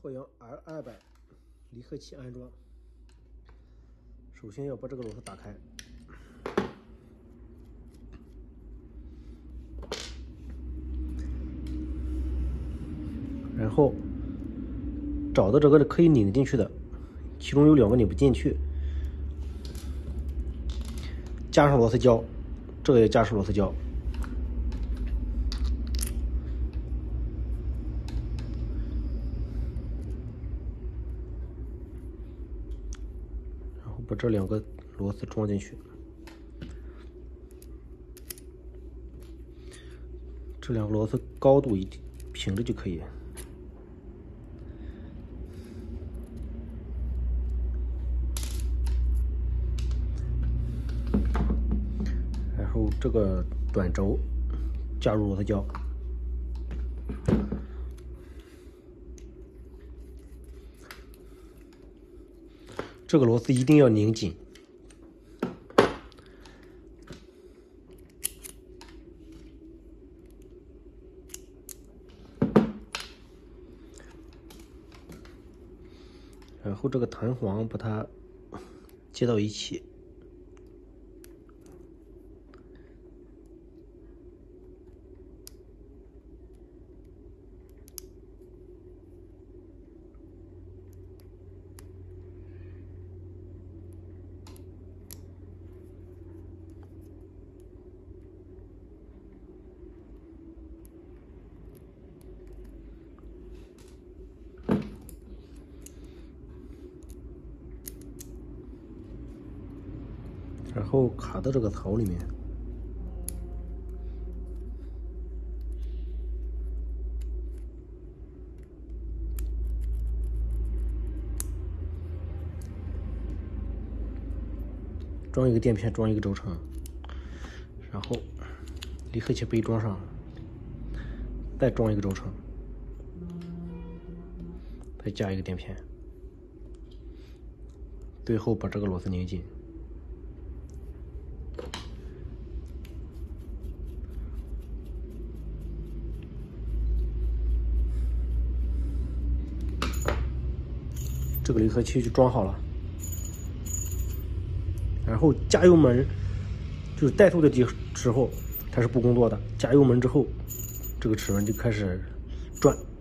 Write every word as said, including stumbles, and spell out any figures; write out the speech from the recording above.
拓阳 R 二百离合器安装。首先要把这个螺丝打开，然后找到这个可以拧进去的，其中有两个拧不进去，加上螺丝胶，这个也加上螺丝胶。 把这两个螺丝装进去，这两个螺丝高度一平着就可以。然后这个短轴加入螺丝胶。 这个螺丝一定要拧紧，然后这个弹簧把它接到一起。 然后卡到这个槽里面，装一个垫片，装一个轴承，然后离合器杯装上，再装一个轴承，再加一个垫片，最后把这个螺丝拧紧。 这个离合器就装好了，然后加油门，就是怠速的地时候它是不工作的，加油门之后，这个齿轮就开始转。